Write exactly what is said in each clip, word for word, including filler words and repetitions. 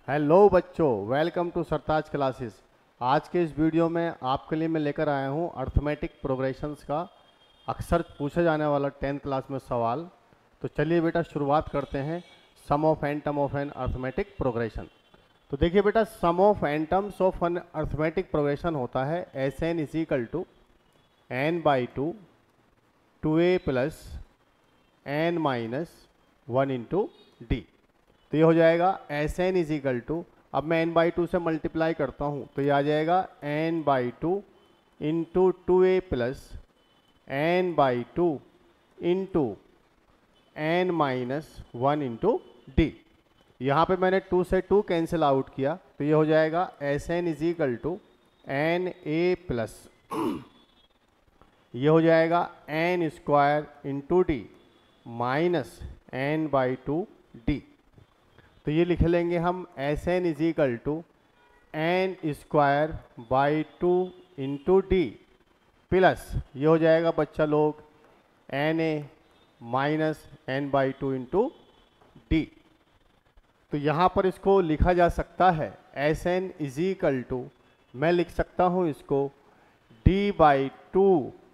Hello बच्चों, welcome to Sartaj classes. आज के इस वीडियो में आपके लिए मैं लेकर आया हूं अर्थमेटिक प्रोग्रेशंस का अक्सर पूछा जाने वाला टेंथ क्लास में सवाल। तो चलिए बेटा शुरुआत करते हैं sum of N term of an arithmetic progression. तो देखिए बेटा, sum of N terms of an arithmetic progression होता है S N is equal to N by two two A plus N minus one into D. तो ये हो जाएगा S N is equal to, अब मैं एन बाई टू से multiply करता हूँ तो ये आ जाएगा N by two into two A plus N by two into N minus one into D. यहाँ पर मैंने टू से टू कैंसिल आउट किया तो ये हो जाएगा S N is equal to N A plus ये हो जाएगा N square into D minus N by two D. तो ये लिख लेंगे हम S N is equal to N square by two into D plus ये हो जाएगा बच्चा लोग N A minus N by two into D. तो यहाँ पर इसको लिखा जा सकता है S N is equal to, मैं लिख सकता हूँ इसको D by two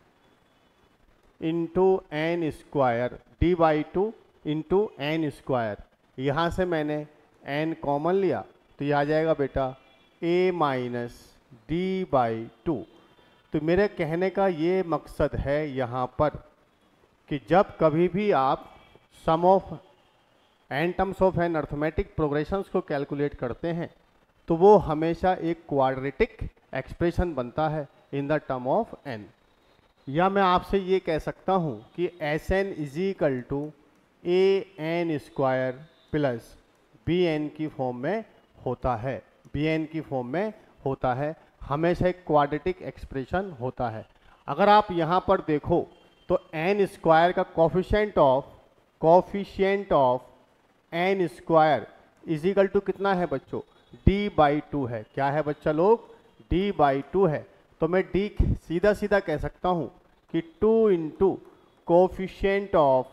into N square, D by two into N square. यहाँ से मैंने n कॉमन लिया तो ये आ जाएगा बेटा a minus D by two. तो मेरे कहने का ये मकसद है यहाँ पर कि जब कभी भी आप sum of N terms of an arithmetic progressions को कैलकुलेट करते हैं तो वो हमेशा एक क्वाड्रेटिक एक्सप्रेशन बनता है in the term of n। या मैं आपसे ये कह सकता हूँ कि S N is equal to A N square plus B N की फॉर्म में होता है, बी एन की फॉर्म में होता है, हमेशा एक क्वाड्रेटिक एक्सप्रेशन होता है। अगर आप यहाँ पर देखो तो एन स्क्वायर का coefficient of coefficient of N square is equal to कितना है बच्चों, डी बाई टू है। क्या है बच्चा लोग, डी बाई टू है। तो मैं डी सीधा सीधा कह सकता हूँ कि two into coefficient of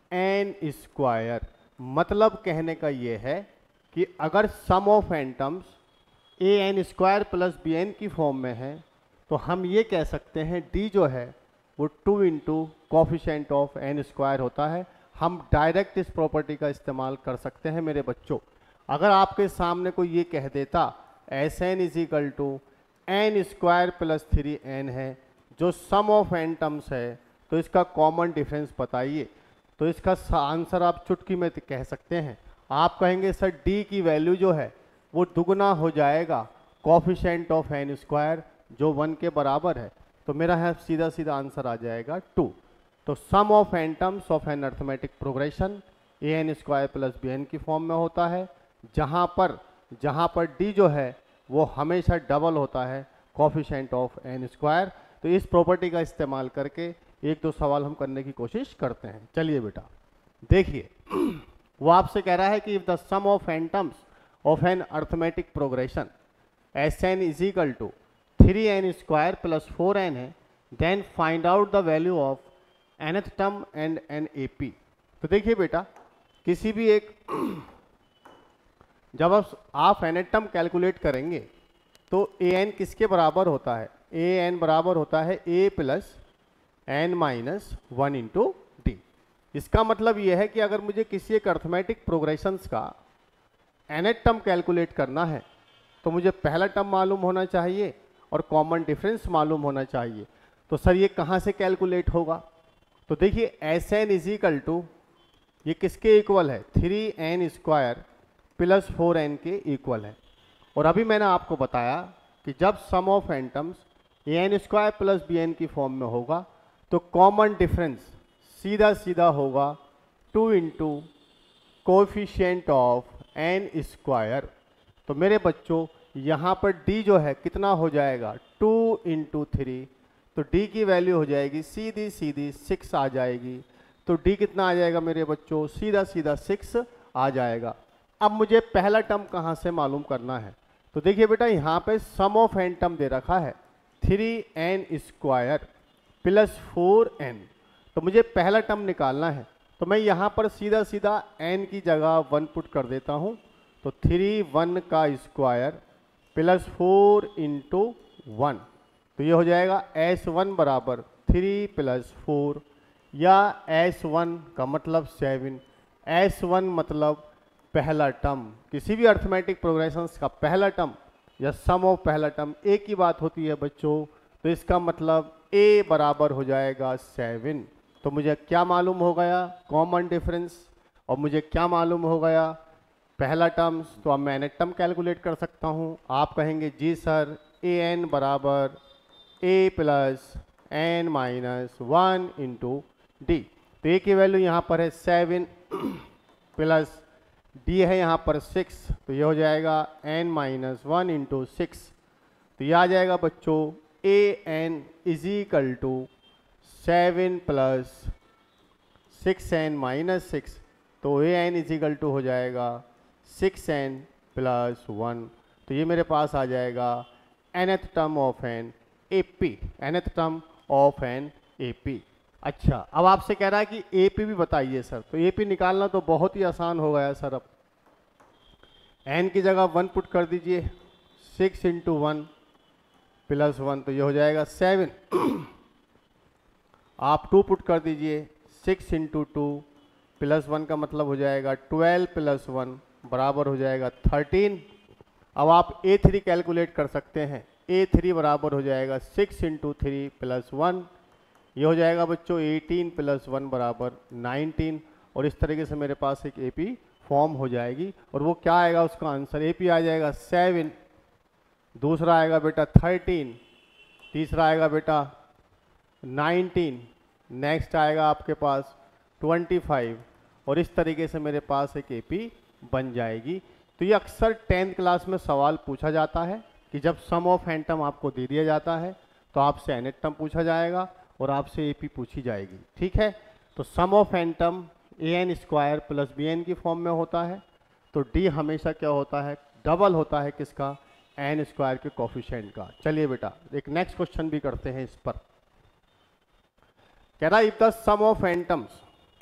N square. मतलब कहने का ये है कि अगर sum of N terms A N square plus B N की फॉर्म में है तो हम ये कह सकते हैं डी जो है वो two into coefficient of N square होता है। हम डायरेक्ट इस प्रॉपर्टी का इस्तेमाल कर सकते हैं मेरे बच्चों। अगर आपके सामने कोई ये कह देता S N is equal to N square plus three N है जो सम ऑफ एन टर्म्स है तो इसका कॉमन डिफरेंस बताइए, तो इसका आंसर आप चुटकी में कह सकते हैं। आप कहेंगे सर डी की वैल्यू जो है वो दुगना हो जाएगा कोफिशिएंट ऑफ एन स्क्वायर जो वन के बराबर है, तो मेरा है सीधा सीधा आंसर आ जाएगा टू। तो sum of N terms of an arithmetic progression a N square plus B N की फॉर्म में होता है, जहाँ पर जहाँ पर डी जो है वो हमेशा डबल होता है कोफिशिएंट ऑफ एन स्क्वायर। तो इस प्रॉपर्टी का इस्तेमाल करके एक दो सवाल हम करने की कोशिश करते हैं। चलिए बेटा देखिए, वो आपसे कह रहा है कि if the sum of N terms of an arithmetic progression s N is equal to three n square plus four n है then find out the value of nth term and an A P. तो देखिए बेटा, किसी भी एक जब आप nth term calculate करेंगे तो ए एन किसके बराबर होता है, ए एन बराबर होता है a plus N minus one into d. इसका मतलब यह है कि अगर मुझे किसी एक अर्थमेटिक प्रोग्रेशंस का nth टर्म कैलकुलेट करना है तो मुझे पहला टर्म मालूम होना चाहिए और कॉमन डिफरेंस मालूम होना चाहिए। तो सर ये कहाँ से कैलकुलेट होगा, तो देखिए s N is equal to ये किसके इक्वल है, three n square plus four n के इक्वल है। और अभी मैंने आपको बताया कि जब sum of N terms A N square plus B N की फॉर्म में होगा तो कॉमन डिफरेंस सीधा सीधा होगा two into coefficient of N square. तो मेरे बच्चों यहाँ पर डी जो है कितना हो जाएगा, टू इंटू थ्री, तो डी की वैल्यू हो जाएगी सीधी सीधी सिक्स आ जाएगी। तो डी कितना आ जाएगा मेरे बच्चों, सीधा सीधा सिक्स आ जाएगा। अब मुझे पहला टर्म कहाँ से मालूम करना है, तो देखिए बेटा यहाँ पे सम ऑफ एन टर्म दे रखा है three n square plus four n, तो मुझे पहला टर्म निकालना है। तो मैं यहाँ पर सीधा सीधा n की जगह वन पुट कर देता हूँ तो थ्री वन का square plus four into one, तो ये हो जाएगा एस वन बराबर थ्री प्लस फोर, या एस वन का मतलब सेवन, एस वन मतलब पहला टर्म, किसी भी अर्थमेटिक प्रोग्रेशंस का पहला टर्म या सम ऑफ पहला टर्म एक ही बात होती है बच्चों, तो इसका मतलब ए बराबर हो जाएगा सेवन। तो मुझे क्या मालूम हो गया, कॉमन डिफरेंस, और मुझे क्या मालूम हो गया, पहला टर्म्स। तो अब मैं एन टर्म कैलकुलेट कर सकता हूँ। आप कहेंगे जी सर ए एन बराबर a plus N minus one into D, तो ए की वैल्यू यहाँ पर है सेवन प्लस डी है यहाँ पर सिक्स, तो ये हो जाएगा n minus one into six, तो ये आ जाएगा बच्चों a n is equal to seven plus six n minus six, तो a n is equal to हो जाएगा सिक्स एन प्लस वन, तो ये मेरे पास आ जाएगा nth term of an A P, nth term of an A P. अच्छा, अब आपसे कह रहा है कि ए पी भी बताइए सर, तो ए पी निकालना तो बहुत ही आसान हो गया सर। अब एन की जगह वन पुट कर दीजिए, six into one plus one, तो ये हो जाएगा सेवन। आप टू पुट कर दीजिए, six into two plus one का मतलब हो जाएगा ट्वेल्व प्लस वन बराबर हो जाएगा थर्टीन। अब आप ए थ्री कैलकुलेट कर सकते हैं, ए थ्री बराबर हो जाएगा six into three plus one, ये हो जाएगा बच्चों एटीन प्लस वन बराबर नाइनटीन, और इस तरीके से मेरे पास एक एपी फॉर्म हो जाएगी। और वो क्या आएगा, उसका आंसर एपी आ जाएगा सेवन, दूसरा आएगा बेटा थर्टीन, तीसरा आएगा बेटा नाइनटीन, नेक्स्ट आएगा आपके पास ट्वेंटी फाइव, और इस तरीके से मेरे पास एक एपी बन जाएगी। तो ये अक्सर टेंथ क्लास में सवाल पूछा जाता है कि जब सम ऑफ एन टर्म आपको दे दिया जाता है तो आपसे एन टर्म पूछा जाएगा और आपसे एपी पूछी जाएगी, ठीक है। तो sum of N term a N square plus B N की फॉर्म में होता है, तो डी हमेशा क्या होता है, डबल होता है किसका, एन स्क्वायर के कोफिशिएंट का। चलिए बेटा एक नेक्स्ट क्वेश्चन भी करते हैं इस पर। कह रहा if the sum of N terms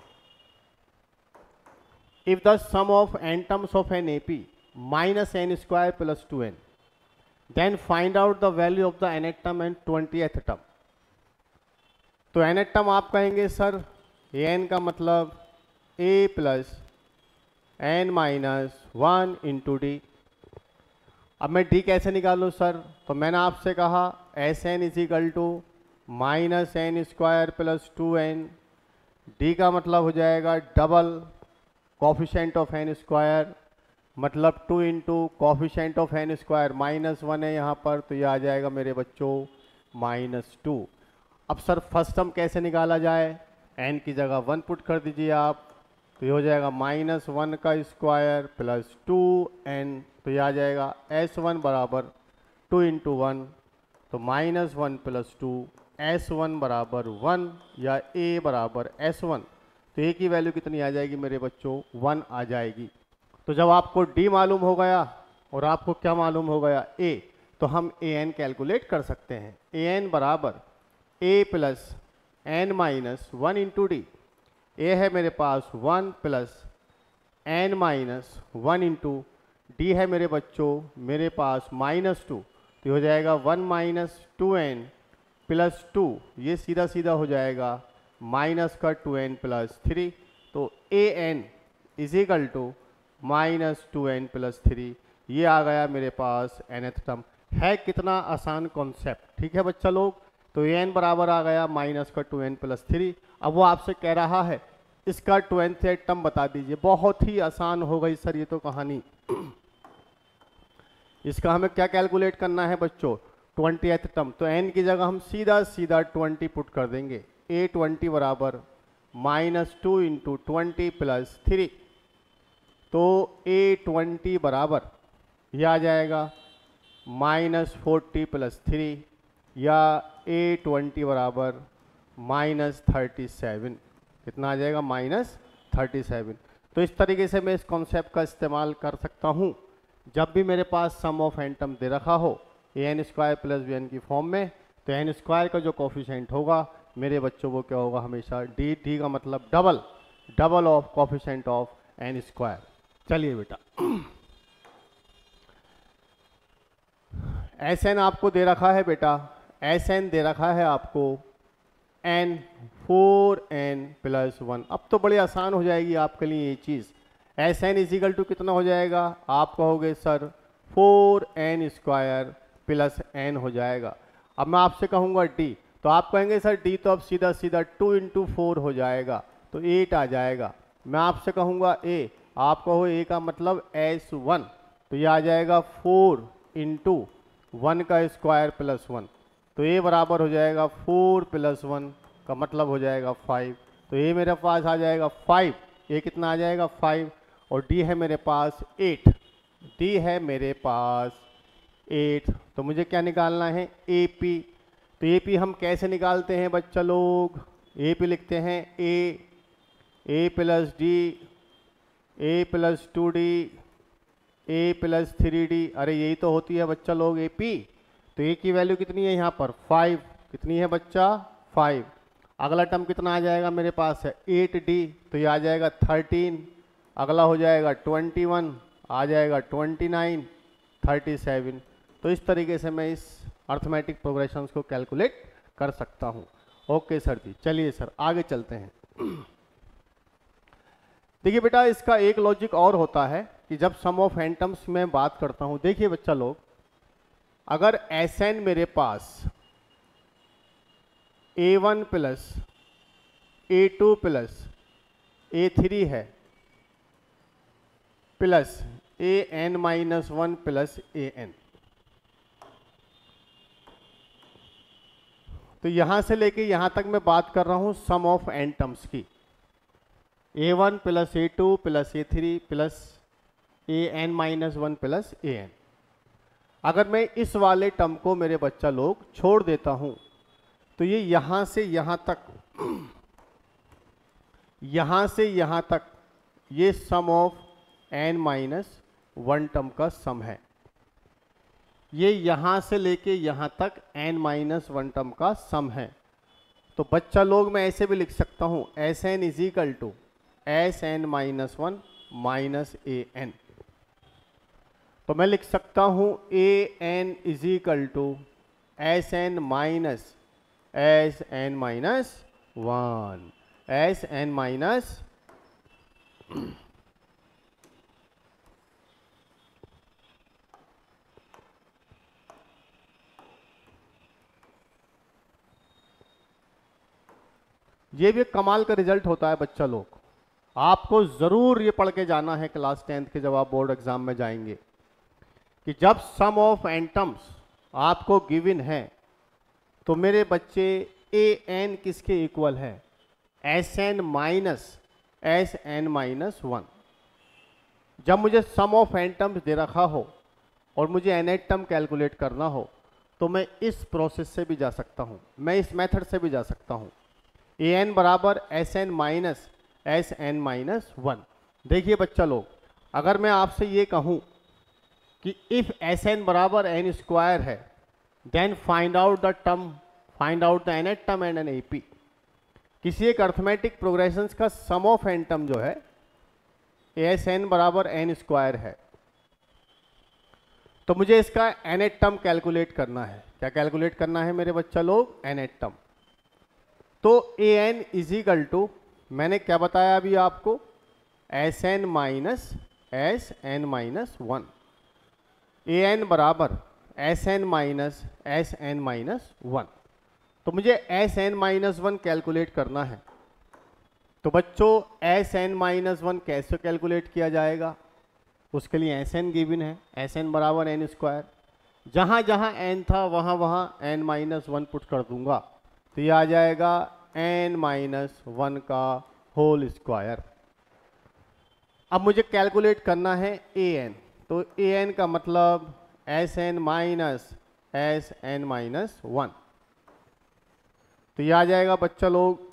if the sum of n terms of an A P minus n square plus two n, then find out the value of the nth term and twentieth term। तो nth term आप कहेंगे sir an का मतलब a plus N minus one into d. अब मैं d कैसे निकालूँ sir, तो मैंने आपसे कहा s N is equal to minus n square plus two n, d का मतलब हो जाएगा double coefficient of N square, मतलब two into coefficient of N square minus one है यहाँ पर, तो ये आ जाएगा मेरे बच्चों माइनस टू। अब सर फर्स्ट टर्म कैसे निकाला जाए, एन की जगह वन पुट कर दीजिए आप, तो ये हो जाएगा माइनस वन का स्क्वायर प्लस टू एन, तो ये आ जाएगा एस वन बराबर टू इंटू वन, तो minus one plus two, s one बराबर वन या ए बराबर एस वन, तो ए की वैल्यू कितनी आ जाएगी मेरे बच्चों, वन आ जाएगी। तो जब आपको डी मालूम हो गया और आपको क्या मालूम हो गया, ए, तो हम ए एन कैलकुलेट कर सकते हैं। ए एन बराबर a plus N minus one into d, a है मेरे पास one plus N minus one into d है मेरे बच्चों मेरे पास माइनस टू, तो हो जाएगा one minus two n plus two, ये सीधा सीधा हो जाएगा माइनस का टू एन प्लस थ्री, तो a n is equal to minus two n plus three, ये आ गया मेरे पास nth टर्म। है कितना आसान कॉन्सेप्ट, ठीक है बच्चा लोग। तो ए एन बराबर आ गया माइनस का टू एन प्लस थ्री। अब वो आपसे कह रहा है इसका ट्वेंथ टर्म बता दीजिए, बहुत ही आसान हो गई सर ये तो कहानी। इसका हमें क्या कैलकुलेट करना है बच्चों, ट्वेंटीएथ टर्म, तो एन की जगह हम सीधा सीधा ट्वेंटी पुट कर देंगे, ए ट्वेंटी बराबर minus two into twenty plus three, तो ए ट्वेंटी बराबर यह आ जाएगा माइनस फोर्टी प्लस थ्री, या ए ट्वेंटी बराबर माइनस थर्टी सेवन, कितना आ जाएगा माइनस थर्टी सेवन। तो इस तरीके से मैं इस कॉन्सेप्ट का इस्तेमाल कर सकता हूँ जब भी मेरे पास सम ऑफ एन टर्म दे रखा हो a N square plus B N की फॉर्म में, तो एन स्क्वायर का जो कोफिशिएंट होगा मेरे बच्चों वो क्या होगा हमेशा डी, डी का मतलब double, double of coefficient of N square. चलिए बेटा एस एन आपको दे रखा है बेटा, एस एन दे रखा है आपको n, four n plus one. अब तो बड़ी आसान हो जाएगी आपके लिए ये चीज़। एस एन इजिकल टू कितना हो जाएगा, आप कहोगे sir four n square plus n हो जाएगा। अब मैं आपसे कहूँगा डी, तो आप कहेंगे सर डी तो अब सीधा सीधा टू इंटू फोर हो जाएगा, तो एट आ जाएगा। मैं आपसे कहूँगा ए, आप कहो ए का मतलब एस वन, तो ये आ जाएगा फोर इंटू वन का स्क्वायर प्लस वन, तो ए बराबर हो जाएगा फोर प्लस वन का मतलब हो जाएगा फाइव। तो ए मेरे पास आ जाएगा फाइव, ए कितना आ जाएगा फाइव, और डी है मेरे पास एट, डी है मेरे पास एट। तो मुझे क्या निकालना है, ए पी। तो ए पी हम कैसे निकालते हैं बच्चा लोग, ए पी लिखते हैं a, a plus d, a plus two d, a plus three d. अरे यही तो होती है बच्चा लोग ए पी। तो ए की वैल्यू कितनी है यहाँ पर, फाइव। कितनी है बच्चा, फाइव। अगला टर्म कितना आ जाएगा मेरे पास है एट डी, तो ये आ जाएगा थर्टीन। अगला हो जाएगा ट्वेंटी वन, आ जाएगा ट्वेंटी नाइन, थर्टी सेवन। तो इस तरीके से मैं इस अर्थमेटिक प्रोग्रेशंस को कैलकुलेट कर सकता हूँ। ओके सर जी, चलिए सर आगे चलते हैं। देखिए बेटा, इसका एक लॉजिक और होता है कि जब सम ऑफ एंटम्स में बात करता हूँ, देखिए बच्चा लोग, अगर एस एन मेरे पास a one plus a two plus a three है plus a n minus one plus a n, तो यहां से लेके यहां तक मैं बात कर रहा हूं सम ऑफ एंटम्स की। A one plus a two plus a three plus a n minus one plus a n. अगर मैं इस वाले टर्म को मेरे बच्चा लोग छोड़ देता हूं, तो ये यहां से यहां तक, यहां से यहां तक ये sum of n minus one term का सम है। ये यहां से लेके यहां तक एन माइनस वन टर्म का सम है। तो बच्चा लोग मैं ऐसे भी लिख सकता हूं, s N is equal to s n minus one minus a n. तो मैं लिख सकता हूं a n is equal to s n minus s n minus one, s n minus ये भी एक कमाल का रिजल्ट होता है बच्चा लोग। आपको ज़रूर ये पढ़ के जाना है क्लास टेंथ के जब आप बोर्ड एग्जाम में जाएंगे, कि जब सम ऑफ एंटम्स आपको गिवन है तो मेरे बच्चे ए एन किसके इक्वल है, S n minus s n minus one. जब मुझे सम ऑफ एंटम्स दे रखा हो और मुझे एन एट टर्म कैलकुलेट करना हो, तो मैं इस प्रोसेस से भी जा सकता हूँ, मैं इस मेथड से भी जा सकता हूँ। ए एन बराबर s n minus s n minus one. देखिए बच्चा लोग, अगर मैं आपसे ये कहूँ कि इफ एस एन बराबर एन स्क्वायर है, then find out the term, find out the nth term and an A P. किसी एक अर्थमेटिक प्रोग्रेशंस का सम ऑफ एन टर्म जो है एस एन बराबर एन स्क्वायर है, तो मुझे इसका एन एट टर्म कैलकुलेट करना है। क्या कैलकुलेट करना है मेरे बच्चा लोग, एन एट टर्म। तो a n is equal to, मैंने क्या बताया अभी आपको, s n minus s n minus one. A n बराबर s n minus s n minus one. तो मुझे s n minus one calculate करना है। तो बच्चों एस एन माइनस वन कैसे कैलकुलेट किया जाएगा, उसके लिए एस एन गिवन है, एस एन बराबर एन स्क्वायर। जहाँ जहाँ एन था वहाँ वहाँ एन माइनस वन पुट कर दूंगा, तो ये आ जाएगा एन माइनस वन का होल स्क्वायर। अब मुझे कैलकुलेट करना है ए एन, तो ए एन का मतलब s n minus s n minus one. तो ये आ जाएगा बच्चा लोग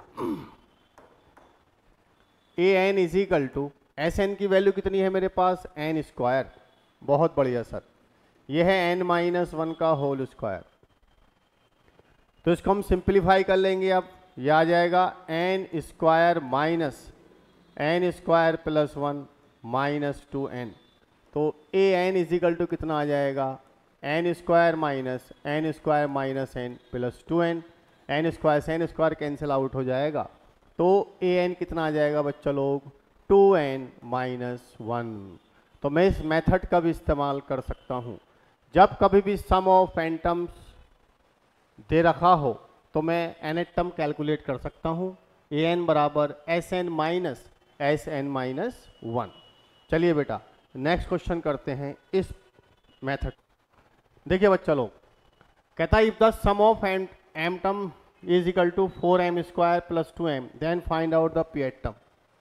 a n is equal to, s n की वैल्यू कितनी है मेरे पास, एन स्क्वायर। बहुत बढ़िया सर, यह है एन माइनस वन का होल स्क्वायर। तो इसको हम सिंप्लीफाई कर लेंगे। अब यह आ जाएगा N square minus n square plus one minus two n. तो ए एन इजिकल टू कितना आ जाएगा, N square minus n square minus n plus two n, n square से एन स्क्वायर कैंसिल आउट हो जाएगा, तो ए एन कितना आ जाएगा बच्चा लोग, टू एन माइनस वन। तो मैं इस मेथड का भी इस्तेमाल कर सकता हूँ। जब कभी भी सम ऑफ एन टर्म्स दे रखा हो तो मैं एन टर्म कैलकुलेट कर सकता हूँ, ए एन बराबर s n minus s n minus one. चलिए बेटा नेक्स्ट क्वेश्चन करते हैं इस मेथड। देखिए बच्चा लोग, कहता है if the sum of m m term is equal to four m square plus two m then find out the pth term.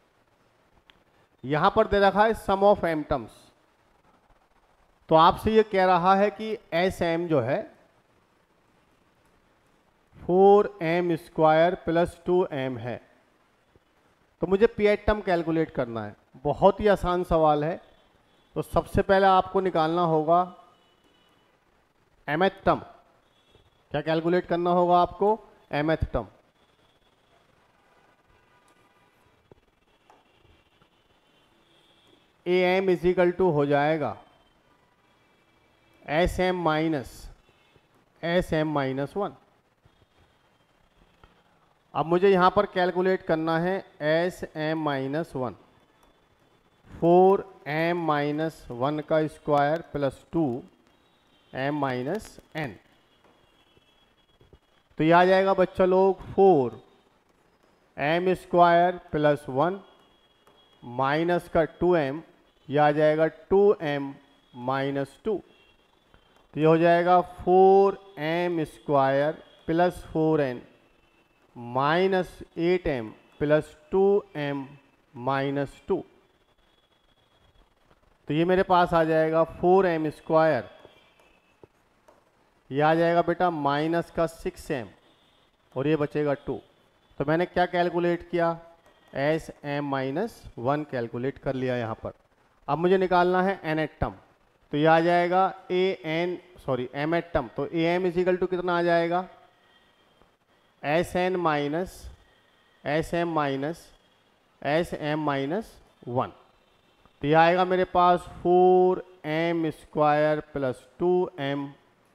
यहां पर दे रखा है सम ऑफ एम टर्म्स, तो आपसे ये कह रहा है कि एस एम जो है four m square plus two m है, तो मुझे पी एट टर्म कैलकुलेट करना है। बहुत ही आसान सवाल है। तो सबसे पहले आपको निकालना होगा एमएथ टर्म। क्या कैलकुलेट करना होगा आपको, mth term. A m is equal to हो जाएगा s m minus s m minus one. अब मुझे यहां पर कैलकुलेट करना है s m minus one, four m minus one का square plus two m minus n. तो यह आ जाएगा बच्चा लोग four m square plus one minus का टू एम, यह आ जाएगा टू एम माइनस टू। तो ये हो जाएगा four m square plus four n minus eight m plus two m minus two. तो ये मेरे पास आ जाएगा फोर एम स्क्वायर, ये आ जाएगा बेटा माइनस का सिक्स एम और ये बचेगा टू। तो मैंने क्या कैलकुलेट किया, s m minus one calculate कर लिया यहाँ पर। अब मुझे निकालना है एन एट टर्म, तो ये आ जाएगा a n sorry m th term. तो a m is equal to कितना आ जाएगा, S n minus s m minus s m minus one. तो ये आएगा मेरे पास four m square plus two m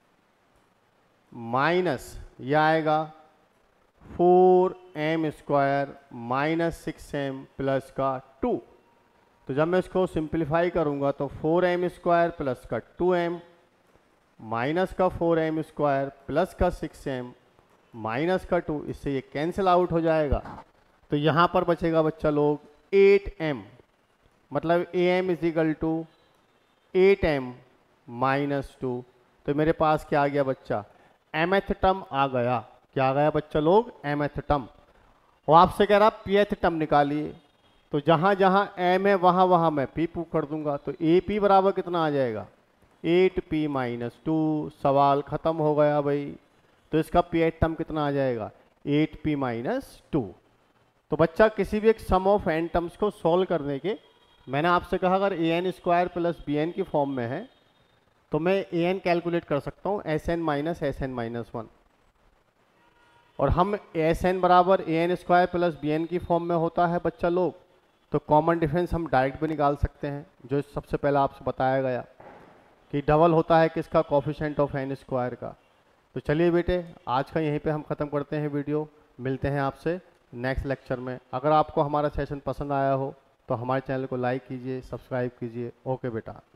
minus यह आएगा four m square minus six m plus का टू। तो जब मैं इसको सिंप्लीफाई करूंगा तो फोर एम स्क्वायर प्लस का टू एम माइनस का फोर एम स्क्वायर प्लस का सिक्स एम माइनस का टू, इससे ये कैंसिल आउट हो जाएगा। तो यहाँ पर बचेगा बच्चा लोग एट एम, मतलब a m is equal to eight m minus two. तो मेरे पास क्या आ गया बच्चा, एमएथ टर्म आ गया। क्या आ गया बच्चा लोग, एमएथ टर्म। वो आपसे कह रहा पीएथ टर्म निकालिए, तो जहाँ जहाँ एम है वहाँ वहाँ मैं पी पू कर दूंगा। तो ए पी बराबर कितना आ जाएगा, एट पी माइनस टू। सवाल ख़त्म हो गया भाई। तो इसका पी एट टर्म कितना आ जाएगा, एट पी माइनस टू। तो बच्चा किसी भी एक सम ऑफ एन टर्म्स को सॉल्व करने के, मैंने आपसे कहा अगर a N square plus B N की फॉर्म में है तो मैं ए एन कैलकुलेट कर सकता हूँ s n minus s n minus one, और हम एस एन बराबर a N square plus B N की फॉर्म में होता है बच्चा लोग, तो कॉमन डिफरेंस हम डायरेक्ट भी निकाल सकते हैं, जो सबसे पहले आपसे बताया गया कि डबल होता है किसका, कोफिशिएंट ऑफ एन स्क्वायर का। तो चलिए बेटे आज का यहीं पे हम ख़त्म करते हैं वीडियो। मिलते हैं आपसे नेक्स्ट लेक्चर में। अगर आपको हमारा सेशन पसंद आया हो तो हमारे चैनल को लाइक कीजिए, सब्सक्राइब कीजिए। ओके बेटा।